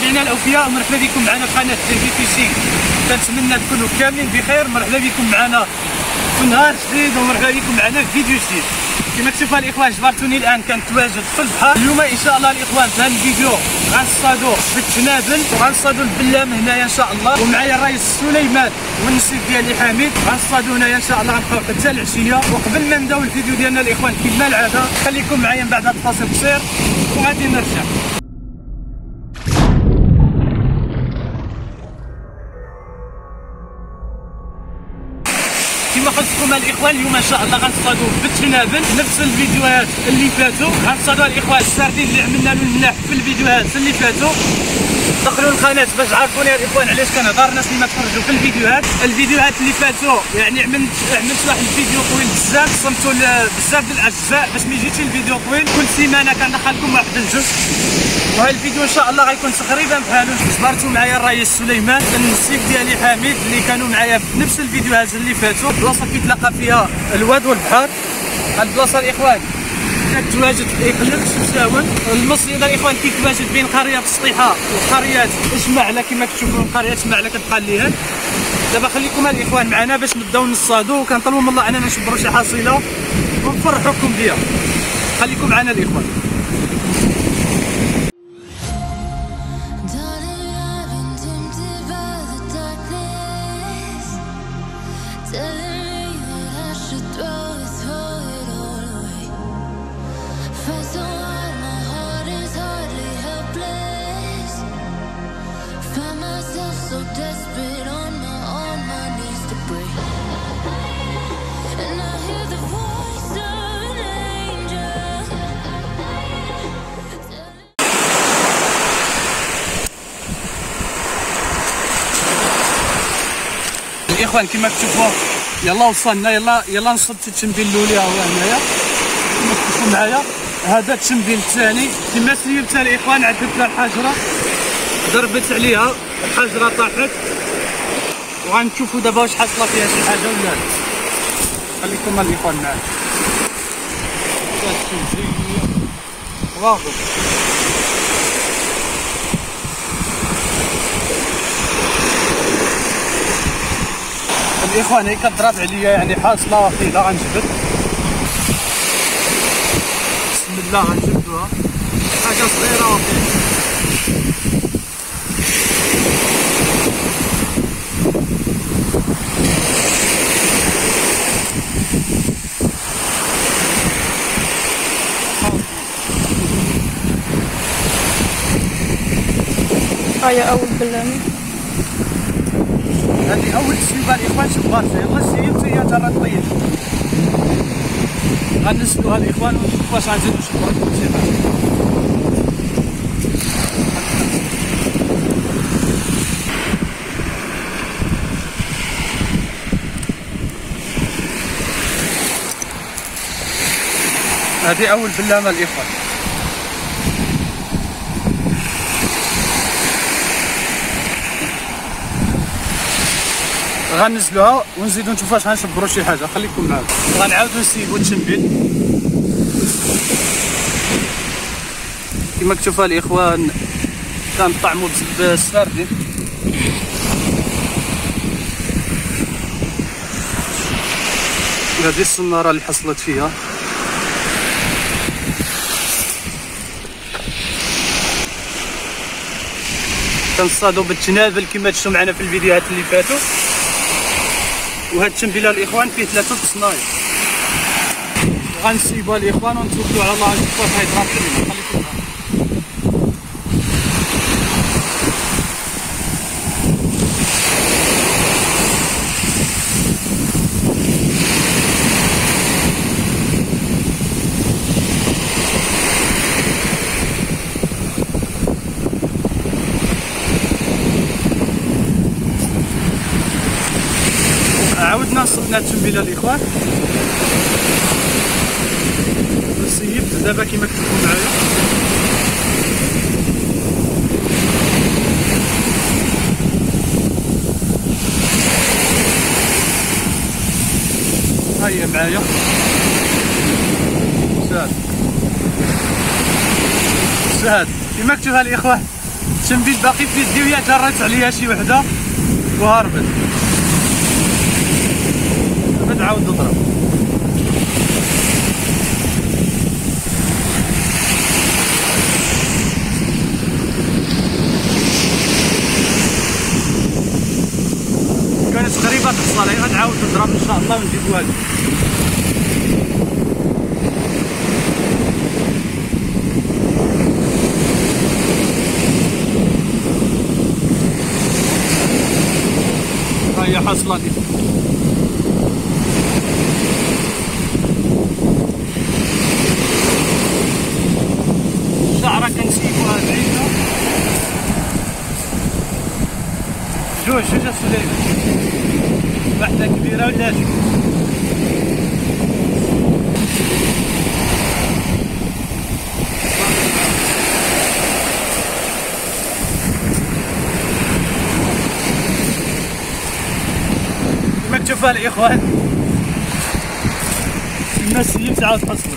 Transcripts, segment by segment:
متابعينا الاوفياء، مرحبا بكم معنا في قناه دي فيشينغ. كنتمنى تكونوا كاملين بخير. مرحبا بكم معنا في نهار جديد ومرحبا بكم معنا في فيديو جديد. كما تشوفوا الاخوان جبرتوني الان كنتواجد في البحر. اليوم ان شاء الله الاخوان في هذا الفيديو غنصطادوا بالتنابل وغنصطادوا البلام هنايا ان شاء الله، ومعايا الرئيس سليمان والنسيب ديالي حميد. غنصطادوا هنايا ان شاء الله، غنبقاو حتى العشيه. وقبل ما نبداو الفيديو ديالنا الاخوان كما العاده خليكم معايا من بعد هذا الفاصل قصير وغادي نرجع. كما قلت لكم الاخوان اليوم ان شاء الله غنصطادوا بالتنابل نفس الفيديوهات اللي فاتوا. غنصطادوا الاخوان السردين اللي عملنا له الملاح في الفيديوهات اللي فاتوا. دخلوا القناه باش تعرفوني يا الاخوان علاش كنهضر. الناس اللي ما تفرجوا في الفيديوهات اللي فاتوا، يعني عملت واحد الفيديو طويل بزاف، قسمته بزاف ديال الاجزاء باش ما يجيش الفيديو طويل. كل سيمانه كندخل لكم واحد الجزء، وهذا الفيديو ان شاء الله غيكون تقريبا بحالو. جبرتوا معايا الرئيس سليمان النسيب ديالي حميد اللي كانوا معايا في نفس الفيديوهات اللي فاتوا. البلاصه كيتلاقى فيها الواد والبحر. هاد البلاصه الاخوان كتواجد في اقليم شمشاون. المصري الاخوان كيتواجد بين قريه السطيحه وقريه اجمعله. كما كتشوفوا قريه اجمعله كتبقى ليها. دابا خليكم الاخوان معنا باش نبداو نصطادوا، وكنطلبوا من الله اننا نشبروا شي حصيله ونفرحوكم بها. خليكم معنا الاخوان. الاخوان كما كتشوفوا يلا وصلنا، يلا نصطاد التشمبيل الاولى هو هنايا كما كتشوفوا معايا. هذا التشمبيل الثاني كما سيبتها الاخوان، عدت لها الحجره ضربت عليها الحجره طاحت، وغنشوفوا دابا واش حاصله فيها شي حاجه ولا لا. خليكم الاخوان معايا. واضح الاخوان هي كضرب عليا، يعني حاصله واخيده. غنجبد بسم الله، غنجبدوها حاجه صغيره واخيده. هاي اول بلامه، هذه اول تسيبه الاخوان. شبات يلا سيبت هي ترى طيب. غنسلوها الاخوان ونشوفوا واش غنزيدو نشبروا التسيبه. هذه اول بلامه الاخوان. غنزلوها ونزيدو نشوفوا واش غنشبروا شي حاجه. خليكم معايا. غنعاودو نسيبو التشمبيل كما كتشوفوا الاخوان. كنطعمو بالسردين. هذه الصناره اللي حصلت فيها. كنصطادوا بالتنابل كما شفتوا معنا في الفيديوهات اللي فاتوا. وهاد التنبيله الاخوان فيه 3 تصنايع. غنسيبوها الاخوان ونتوكلوا على الله نشوفوا واش غيطرا فينا. خليكم معايا. عاودنا صبنا التنبيله الاخوان. سيبت دابا كما كتشوفوا معايا. ها هي معايا سهل كما كتشوفوا الاخوان. التنبيل باقي في يدي ويا جريت عليها شي وحده وهربت. غادي نعاود نضرب. كانت قريبه تصالي، غنعاود نضرب ان شاء الله ونجيب والو. ها هي حاصله لي. الشعره كنسيبوها بعيده. جوج السليمه، واحده كبيره ولا جوج. كما تشوفوا الاخوان الناس اللي تعاود تصبر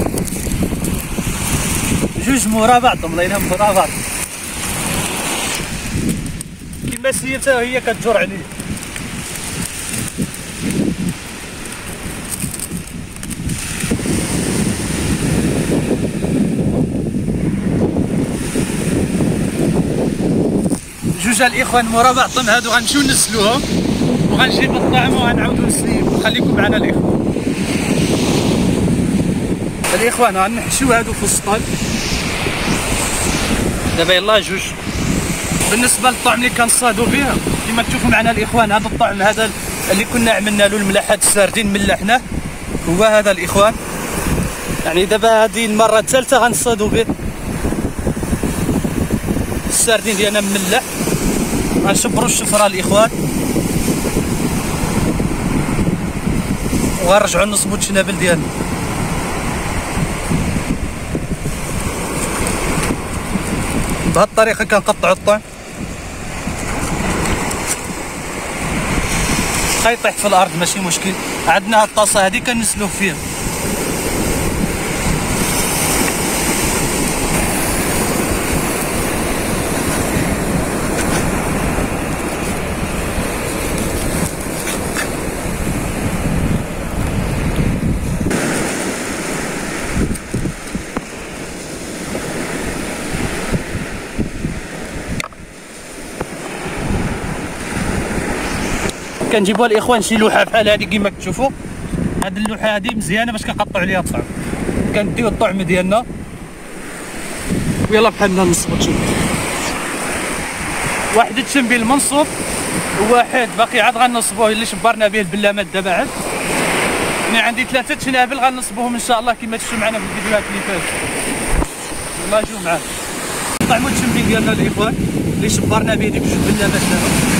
جوج مورا بعضهم، الله ينهم مورا بعض. كما سيرتها هي كتجر عليه. جوج الاخوان مورا بعضهم هادو غنمشيو نسلوهم وغنجيب الطعم وغنعاودو نسليو. خليكم معنا الاخوان غنحشيو هادو في السطل دابا. يلاه جوج. بالنسبه للطعم اللي كنصطادو به كما تشوفوا معنا الاخوان، هذا الطعم هذا اللي كنا عملنا له الملاحات السردين ملحناه هو هذا الاخوان. يعني دابا هذه المره الثالثه غنصطادو به. السردين ديالنا مملح، غنشبرو الشفره الاخوان وغنرجعو نصبو الشنابل ديالنا. بهذه الطريقه كنقطعوا الطعم، بقى يطيح في الارض ماشي مشكل. عندنا هاد الطاسه هذه كنسلوه فيها. كنجيبوها الاخوان شي لوحه بحال هذه كما كتشوفوا. هاد اللوحه هذه مزيانه باش كنقطعوا عليها الطعم. كنديو الطعم ديالنا ويلا بحالنا نصبوا. تشوف واحد التنبيل منصوب وواحد باقي عاد غنصبوه اللي شبرنا به البلامات دابا عاد. انا عندي 3 تنابل غنصبوهم ان شاء الله كما تشوفوا معنا في الفيديوهات اللي فاتت. يلا جيو معانا طعموا التنبيل ديالنا الاخوان اللي شبرنا به ديك 2 بلامات دابا.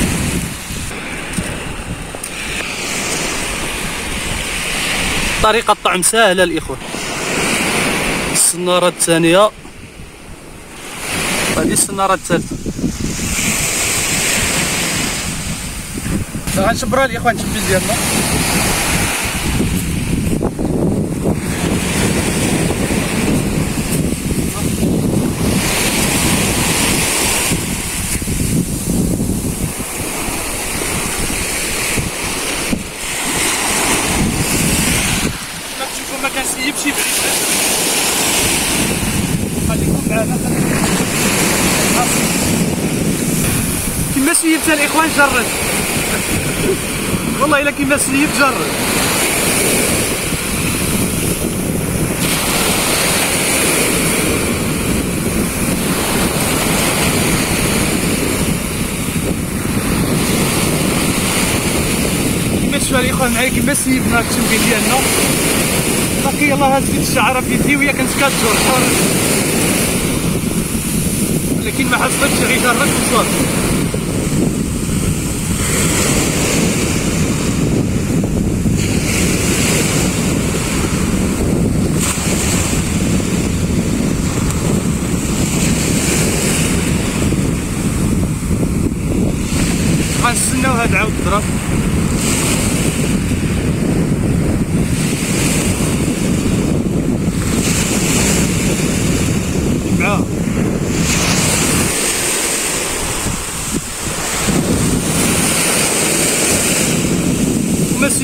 طريقة الطعم سهلة الإخوة. السنارة الثانية، هذه السنارة الثالثة. غنشبروها الإخوان التنبيل ديالنا. ما كنسيبش بعيد. خليكم معنا كما سيبتها الاخوان. جرد والله الا كما سيبت جرد. كما تشوفوا الاخوان معايا كما سيبنا التنبيل ديالنا. باقي يلاه هزيت الشعره في يدي وهي كانت كتجر ولكن ما حصلتش غير جرت وصافي. غنستناو هاد عاود الضرب.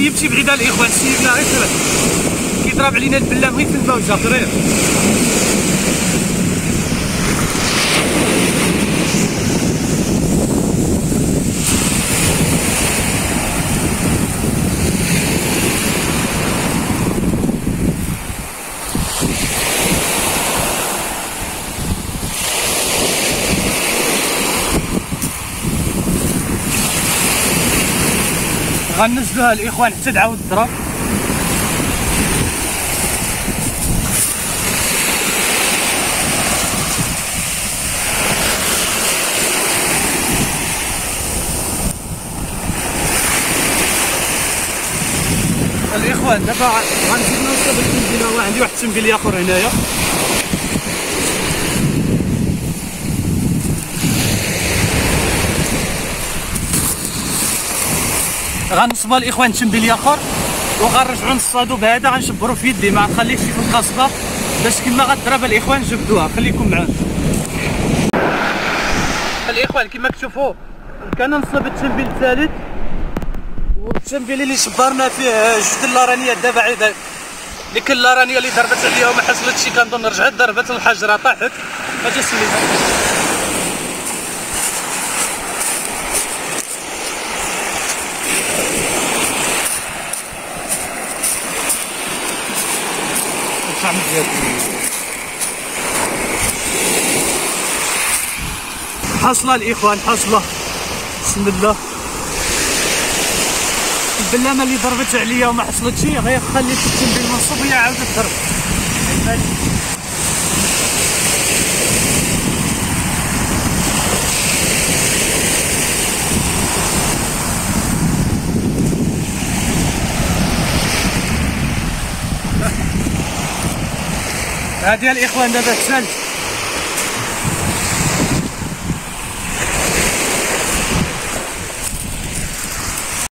سيبتي بعيد الاخوان، سيبنا غير سرعه كيضرب علينا البلام غير في الموجه قريب. غنزلوها الاخوان حتى تعاود تضرب. الاخوان دابا غنزيد نوصل التنبيله، عندي واحد التنبيل اخر هنايا. غنصبها الاخوان تنبيل اخر وغنرجعو نصطادو بهذا، غنشبرو في يدي، ما نخليش في القصبه باش كما غتضرب الاخوان جبدوها. خليكم معانا الاخوان. كما كتشوفوا كننصب التنبيل الثالث، والتنبيل اللي شبرنا فيه جوج اللارانيات دابا عيد ديك اللارانيه اللي ضربت عليها وما حصلتش، كنظن رجعت ضربت الحجره طاحت. اجي سليها حصله الاخوان، حصله بسم الله. البلامه اللي ضربت عليا وما حصلتش غير خليت التنبيل منصوب وهي عاودت تضرب. هادي الاخوان دابا الثالث